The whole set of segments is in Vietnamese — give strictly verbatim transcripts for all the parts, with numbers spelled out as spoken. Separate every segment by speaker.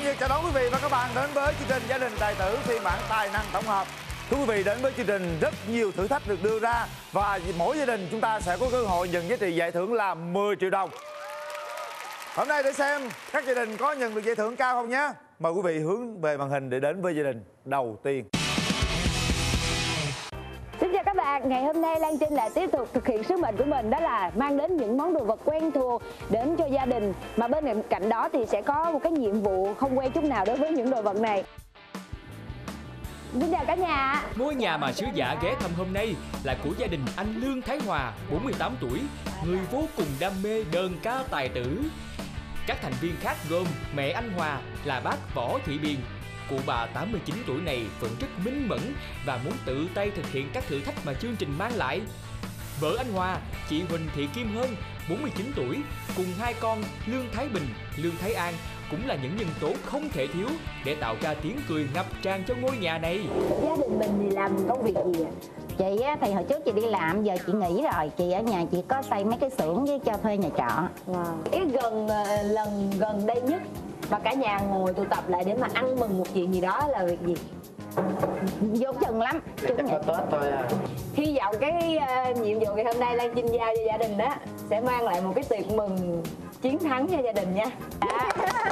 Speaker 1: nhiệt chào đón quý vị và các bạn đến với chương trình Gia đình tài tử phiên bản tài năng tổng hợp. Thưa quý vị, đến với chương trình rất nhiều thử thách được đưa ra và mỗi gia đình chúng ta sẽ có cơ hội nhận giá trị giải thưởng là mười triệu đồng. Hôm nay để xem các gia đình có nhận được giải thưởng cao không nhé. Mời quý vị hướng về màn hình để đến với gia đình đầu tiên.
Speaker 2: Xin chào các bạn, ngày hôm nay Lan Trinh lại tiếp tục thực hiện sứ mệnh của mình, đó là mang đến những món đồ vật quen thuộc đến cho gia đình. Mà bên cạnh đó thì sẽ có một cái nhiệm vụ không quen chút nào đối với những đồ vật này. Xin chào cả nhà.
Speaker 3: Ngôi nhà mà sứ giả ghé thăm hôm nay là của gia đình anh Lương Thái Hòa, bốn mươi tám tuổi, người vô cùng đam mê đơn ca tài tử. Các thành viên khác gồm mẹ anh Hòa là bác Võ Thị Biền. Cụ bà tám mươi chín tuổi này vẫn rất minh mẫn và muốn tự tay thực hiện các thử thách mà chương trình mang lại. Vợ anh Hòa, chị Huỳnh Thị Kim Hân, bốn mươi chín tuổi, cùng hai con Lương Thái Bình, Lương Thái An cũng là những nhân tố không thể thiếu để tạo ra tiếng cười ngập tràn cho ngôi nhà này.
Speaker 2: Gia đình mình thì làm công việc gì ạ?
Speaker 4: Chị á, thì hồi trước chị đi làm, giờ chị nghỉ rồi. Chị ở nhà chị có xây mấy cái xưởng với cho thuê nhà trọ.
Speaker 2: Wow. Cái gần lần gần đây nhất mà cả nhà ngồi tụ tập lại để mà ăn mừng một chuyện gì đó là việc gì?
Speaker 4: Vô chừng lắm.
Speaker 5: Chắc có Tết thôi à.
Speaker 2: Hy vọng cái uh, nhiệm vụ ngày hôm nay Lan Trinh giao cho gia đình đó sẽ mang lại một cái tiệc mừng chiến thắng cho gia đình nha. À.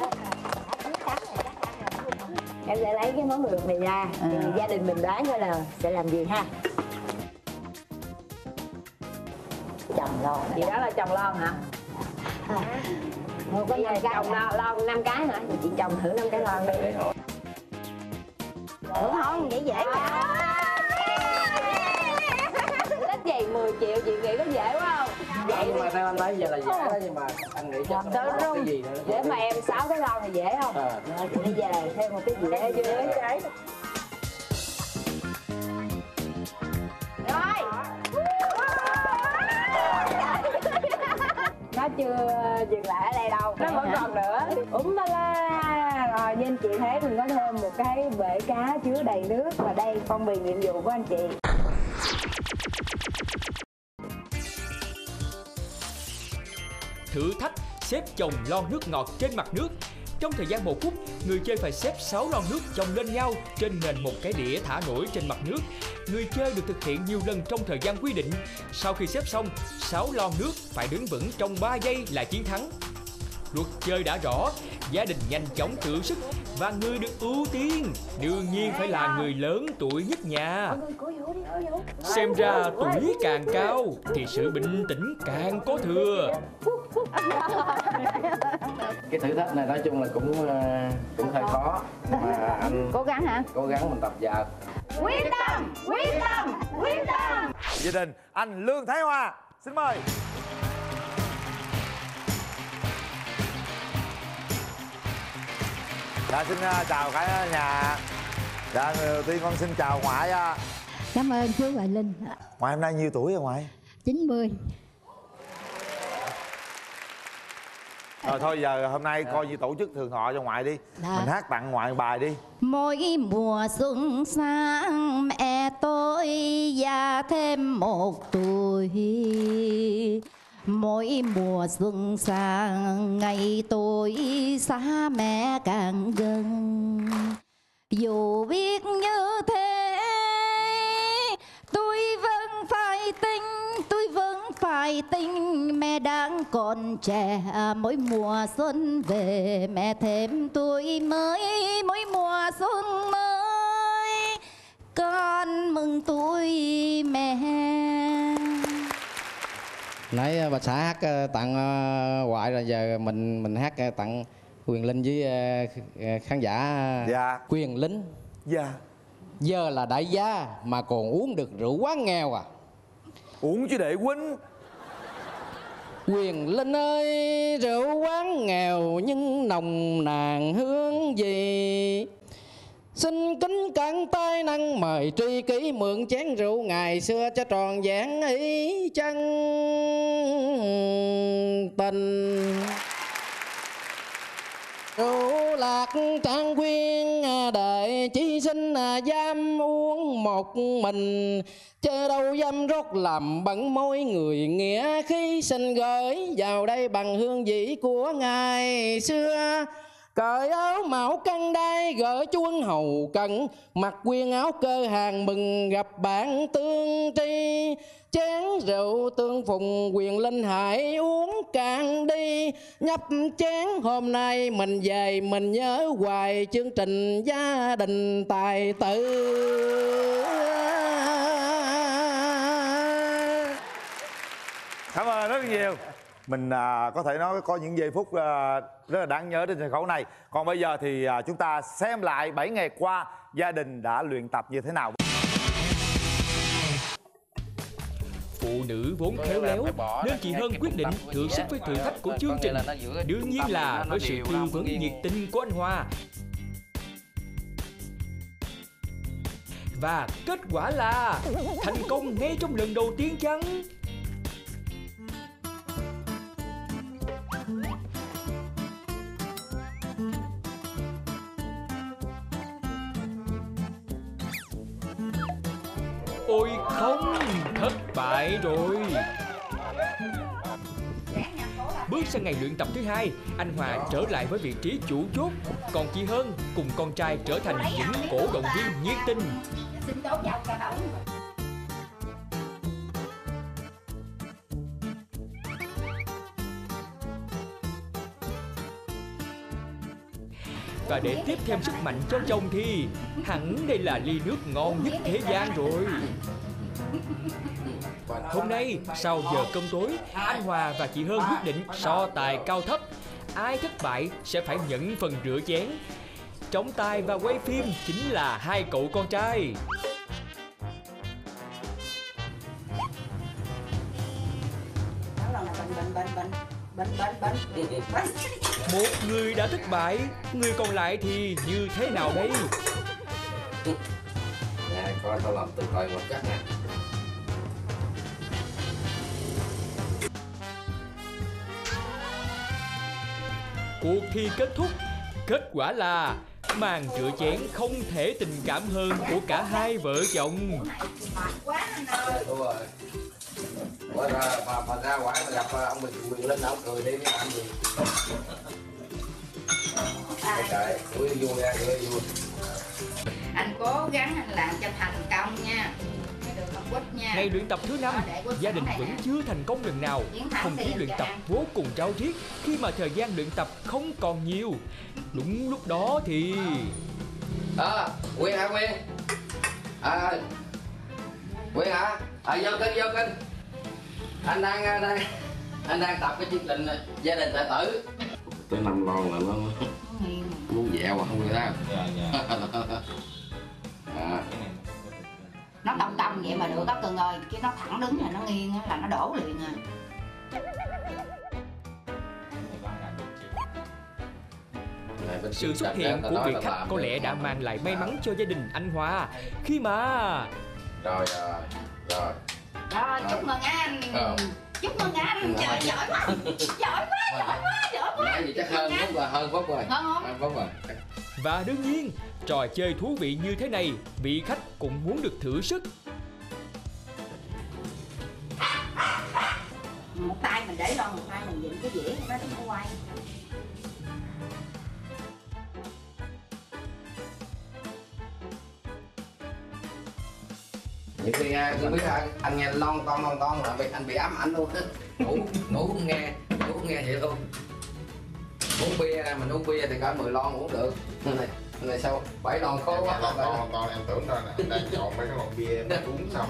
Speaker 2: Em sẽ lấy cái món đồ này ra, thì à. gia đình mình đoán coi là sẽ làm gì ha.
Speaker 4: Chồng lon.
Speaker 2: Chị đó là chồng lon hả? À. Một cái này chồng lon năm cái hả? Thì chị chồng thử năm cái lon đi.
Speaker 4: Đúng không? Dễ dễ vậy.
Speaker 2: Ít gì mười triệu chị nghĩ có dễ quá không?
Speaker 5: Vậy nhưng mà theo anh thấy giờ là dễ đó, nhưng mà anh nghĩ chắc
Speaker 2: nó
Speaker 5: có cái gì nữa.
Speaker 2: Để mà em sáu cái lon thì dễ không? À. Rồi chị đi về thêm một cái gì để dưới cái. Rồi. Nó chưa dừng lại ở đây đâu, nó vẫn còn nữa. Úm ba la. Rồi như anh chị thấy mình có thêm một cái bể cá chứa đầy nước. Và đây phong bì nhiệm vụ của anh chị.
Speaker 3: Thử thách xếp chồng lon nước ngọt trên mặt nước. Trong thời gian một phút, người chơi phải xếp sáu lon nước chồng lên nhau trên nền một cái đĩa thả nổi trên mặt nước. Người chơi được thực hiện nhiều lần trong thời gian quy định. Sau khi xếp xong, sáu lon nước phải đứng vững trong ba giây là chiến thắng. Luật chơi đã rõ, gia đình nhanh chóng thử sức và người được ưu tiên đương nhiên phải là người lớn tuổi nhất nhà. Xem ra tuổi càng cao thì sự bình tĩnh càng có thừa.
Speaker 5: Cái thử thách này nói chung là cũng cũng hơi khó, mà anh
Speaker 4: cố gắng hả?
Speaker 5: Cố gắng mình tập dượt.
Speaker 2: Quyết tâm, quyết tâm, quyết tâm.
Speaker 1: Gia đình anh Lương Thái Hòa, xin mời. Dạ, xin uh, chào cả nhà. Dạ, đầu tiên con xin chào ngoại. Uh.
Speaker 6: Cảm ơn chú Hoài Linh.
Speaker 1: Ngoại hôm nay nhiêu tuổi rồi ngoại?
Speaker 6: chín mươi.
Speaker 1: Rồi thôi giờ hôm nay coi như tổ chức thường thọ cho ngoại đi. Đã. Mình hát tặng ngoại bài đi.
Speaker 6: Mỗi mùa xuân sang mẹ tôi già thêm một tuổi. Mỗi mùa xuân sang ngày tôi xa mẹ càng gần. Dù biết như thế tôi vẫn phải tin, tôi vẫn phải tin mẹ đang còn trẻ. Mỗi mùa xuân về mẹ thêm tuổi mới, mỗi mùa xuân mới con mừng tuổi mẹ.
Speaker 5: Nãy bà xã hát tặng Hoài rồi, giờ mình mình hát tặng Quyền Linh với khán giả.
Speaker 1: Dạ.
Speaker 5: Quyền Linh.
Speaker 1: Dạ.
Speaker 5: Giờ là đại gia mà còn uống được rượu quán nghèo à?
Speaker 1: Uống chứ để quýnh.
Speaker 5: Quyền Linh ơi, rượu quán nghèo nhưng nồng nàn hương gì? Xin kính cẩn tay năng mời tri kỷ mượn chén rượu ngày xưa cho tròn vẹn ý chân tình. Rượu lạc trang quyên để chi sinh dám uống một mình, chớ đâu dám rót làm bận môi người nghĩa khí, xin gửi vào đây bằng hương vị của ngày xưa. Cởi áo mão căng đai gỡ chuông hầu cận, mặc quyên áo cơ hàng mừng gặp bạn tương tri. Chén rượu tương phùng quyền linh hải uống cạn đi, nhấp chén hôm nay mình về mình nhớ hoài chương trình gia đình tài tử.
Speaker 1: Cảm ơn rất nhiều. Mình à, có thể nói có những giây phút à, rất là đáng nhớ trên sân khấu này. Còn bây giờ thì à, chúng ta xem lại bảy ngày qua gia đình đã luyện tập như thế nào.
Speaker 3: Phụ nữ vốn khéo léo nên chị Hân quyết định thử sức với thử thách của chương trình. Đương nhiên là với sự tư vấn nhiệt tình của anh Hòa. Và kết quả là thành công ngay trong lần đầu tiên chăng? Ôi không, thất bại rồi. Bước sang ngày luyện tập thứ hai, anh Hòa trở lại với vị trí chủ chốt, còn chị Hân cùng con trai trở thành những cổ động viên nhiệt tình. Và để tiếp thêm sức mạnh cho chồng thì hẳn đây là ly nước ngon nhất thế gian rồi. Hôm nay, sau giờ cơm tối, anh Hòa và chị Hân quyết định so tài cao thấp. Ai thất bại sẽ phải nhận phần rửa chén. Trọng tài và quay phim chính là hai cậu con trai. Một người đã thất bại, người còn lại thì như thế nào đây?
Speaker 7: Nè, coi tao làm từ từ một chắc nè.
Speaker 3: Cuộc thi kết thúc, kết quả là màn rửa chén không thể tình cảm hơn của cả hai vợ chồng.
Speaker 7: Đúng rồi. Bữa ra bà, bà ra ngoài mà gặp ông Bình Quyền Linh, ông cười đi với làm gì? Trời trời, vui vui nha, vui vui.
Speaker 4: Anh cố gắng anh làm cho thành công nha.
Speaker 3: Ngày luyện tập thứ năm, gia đình vẫn chưa thành công lần nào. Không khí luyện tập vô cùng ráo riết khi mà thời gian luyện tập không còn nhiều. Đúng lúc đó thì...
Speaker 7: À, Quyên hả Quyên? À, Quyên hả? À, vô kinh, vô kinh. Anh đang, đang anh đang tập cái chương trình gia đình tài tử. Tới năm lon là nó muốn dẹo mà không người ta. Dạ, dạ. À.
Speaker 4: Nó tông tông vậy mà được đó Cưng ơi, chứ nó thẳng đứng là nó nghiêng là nó đổ liền à.
Speaker 3: Sự xuất hiện của vị khách có lẽ đã mang lại may mắn cho gia đình anh Hòa khi mà...
Speaker 7: Rồi, rồi, rồi.
Speaker 4: Rồi, chúc mừng anh. Chúc mừng anh, trời giỏi quá. Giỏi quá, giỏi quá, giỏi quá.
Speaker 7: Nãy gì chắc hơn phút rồi, hơn phút rồi.
Speaker 4: Hơn không?
Speaker 7: Hơn phút rồi.
Speaker 3: Và đương nhiên, trò chơi thú vị như thế này, vị khách cũng muốn được thử sức.
Speaker 4: Một tay mình để lon, một tay mình dựng cái dĩa nó đừng có quay.
Speaker 7: Nhiều khi tôi biết anh nghe lon ton lon ton là bị anh bị ám ảnh luôn. Ngủ ngủ không nghe, ngủ không nghe vậy luôn. Uống bia mình uống bia thì cả mười lon uống được. Này này sao bảy lon khó quá.
Speaker 8: Lon ton ton em tưởng ra nè, đang chọn mấy cái lon bia em uống xong.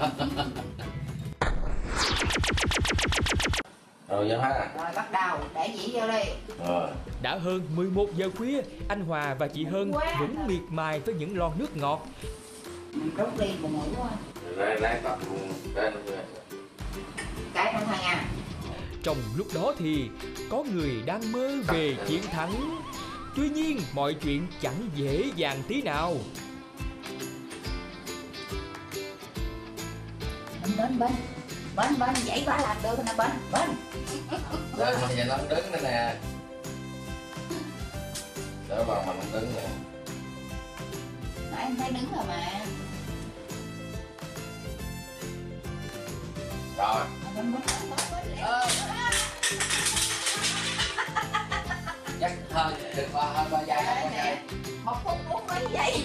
Speaker 7: Rồi vô ha.
Speaker 4: Rồi bắt đầu để dĩ vô đi.
Speaker 7: Rồi.
Speaker 3: Đã hơn mười một giờ khuya, anh Hòa và chị Hân vẫn miệt mài với những lon nước ngọt.
Speaker 4: Rút đi một mũi quá.
Speaker 7: Đây đây tập đây.
Speaker 4: Cái không thôi nha.
Speaker 3: Trong lúc đó thì có người đang mơ về chiến thắng. Tuy nhiên mọi chuyện chẳng dễ dàng tí nào.
Speaker 4: Bên bên bên bên bên dãy quá làm được nè bên bên.
Speaker 7: Rồi mà giờ nó đứng đây nè. Đỡ vào mà nó đứng nè.
Speaker 4: Nãy em thấy đứng rồi mà.
Speaker 7: Rồi.
Speaker 4: Bên bên bên bên.
Speaker 7: Dạ chắc hơn được ba hơn ba giây hơn ba giây.
Speaker 4: Một phút bốn mấy giây.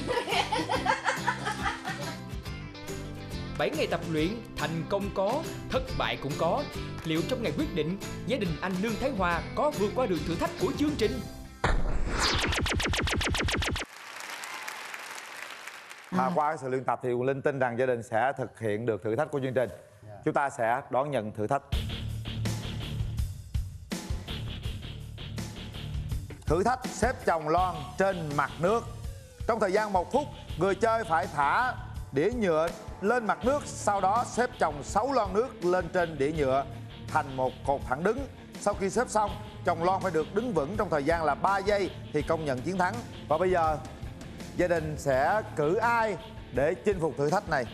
Speaker 3: bảy ngày tập luyện, thành công có, thất bại cũng có. Liệu trong ngày quyết định, gia đình anh Lương Thái Hòa có vượt qua được thử thách của chương trình?
Speaker 1: À, qua cái sự luyện tập thì Quyền Linh tin rằng gia đình sẽ thực hiện được thử thách của chương trình. Chúng ta sẽ đón nhận thử thách. Thử thách xếp chồng lon trên mặt nước. Trong thời gian một phút, người chơi phải thả đĩa nhựa lên mặt nước, sau đó xếp chồng sáu lon nước lên trên đĩa nhựa thành một cột thẳng đứng. Sau khi xếp xong, chồng lon phải được đứng vững trong thời gian là ba giây thì công nhận chiến thắng. Và bây giờ gia đình sẽ cử ai để chinh phục thử thách này?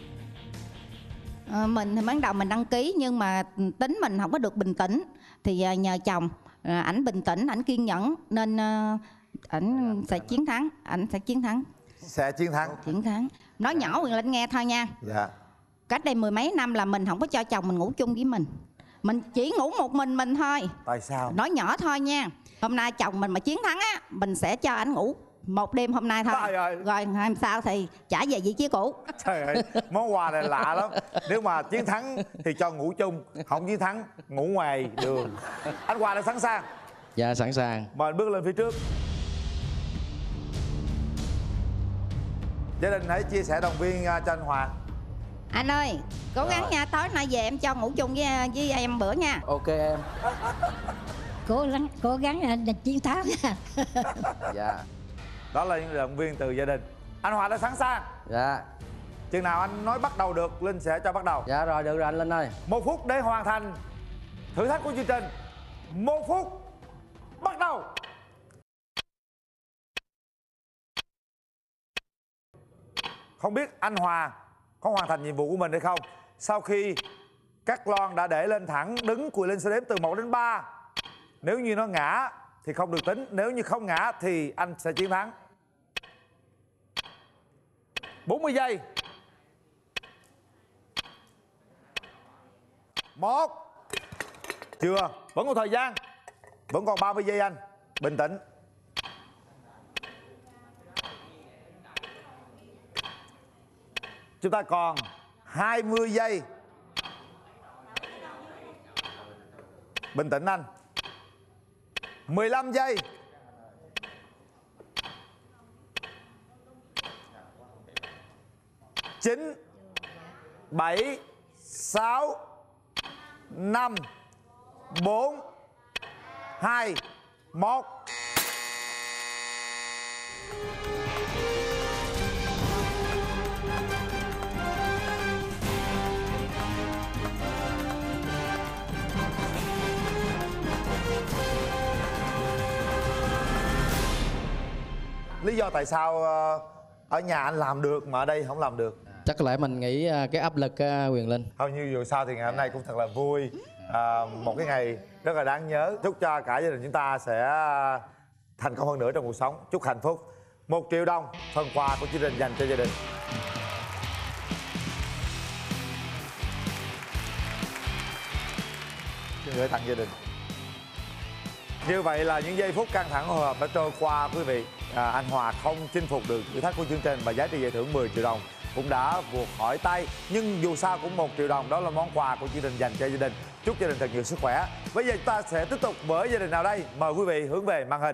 Speaker 6: À, mình thì ban đầu mình đăng ký nhưng mà tính mình không có được bình tĩnh, thì nhờ chồng, ảnh bình tĩnh, ảnh kiên nhẫn nên ảnh sẽ chiến thắng, ảnh sẽ chiến thắng.
Speaker 1: Sẽ chiến thắng.
Speaker 6: Chiến thắng. Nói nhỏ Quyền Linh nghe thôi nha.
Speaker 1: Dạ.
Speaker 6: Cách đây mười mấy năm là mình không có cho chồng mình ngủ chung với mình, mình chỉ ngủ một mình mình thôi.
Speaker 1: Tại sao?
Speaker 6: Nói nhỏ thôi nha. Hôm nay chồng mình mà chiến thắng á, mình sẽ cho ảnh ngủ một đêm hôm nay thôi.
Speaker 1: Trời ơi.
Speaker 6: Rồi hôm sau thì trả về vị trí cũ.
Speaker 1: Trời ơi, món quà này lạ lắm. Nếu mà chiến thắng thì cho ngủ chung, không chiến thắng ngủ ngoài đường. Anh Hòa đã sẵn sàng?
Speaker 5: Dạ sẵn sàng.
Speaker 1: Mời anh bước lên phía trước. Gia đình hãy chia sẻ động viên cho anh Hòa.
Speaker 6: Anh ơi, cố gắng
Speaker 7: Rồi.
Speaker 6: nha, tối nay về em cho ngủ chung với với em bữa nha.
Speaker 7: Ok em.
Speaker 9: Cố gắng, cố gắng là chiến thắng nha.
Speaker 7: Dạ.
Speaker 1: Đó là những động viên từ gia đình. Anh Hòa đã sẵn sàng?
Speaker 7: Dạ.
Speaker 1: Chừng nào anh nói bắt đầu được, Linh sẽ cho bắt đầu.
Speaker 7: Dạ rồi, được rồi anh Linh ơi.
Speaker 1: Một phút để hoàn thành thử thách của chương trình. Một phút bắt đầu. Không biết anh Hòa có hoàn thành nhiệm vụ của mình hay không. Sau khi các lon đã để lên thẳng đứng, Quyền Linh sẽ đếm từ một đến ba. Nếu như nó ngã thì không được tính, nếu như không ngã thì anh sẽ chiến thắng. bốn mươi giây. Một. Chưa, vẫn còn thời gian. Vẫn còn ba mươi giây anh. Bình tĩnh. Chúng ta còn hai mươi giây. Bình tĩnh anh. mười lăm giây. chín, bảy, sáu, năm, bốn, hai, một. Lý do tại sao ở nhà anh làm được mà ở đây không làm được?
Speaker 5: Chắc có lẽ mình nghĩ cái áp lực Quyền Linh.
Speaker 1: Thôi như dù sao thì ngày hôm nay cũng thật là vui, à, một cái ngày rất là đáng nhớ. Chúc cho cả gia đình chúng ta sẽ thành công hơn nữa trong cuộc sống. Chúc hạnh phúc. Một triệu đồng phần quà của chương trình dành cho gia đình. Gửi tặng gia đình. Như vậy là những giây phút căng thẳng hồi hộp đã trôi qua quý vị. À, anh Hòa không chinh phục được thử thách của chương trình và giá trị giải thưởng mười triệu đồng cũng đã vụt khỏi tay. Nhưng dù sao cũng một triệu đồng, đó là món quà của chương trình dành cho gia đình. Chúc gia đình thật nhiều sức khỏe. Bây giờ chúng ta sẽ tiếp tục với gia đình nào đây? Mời quý vị hướng về màn hình.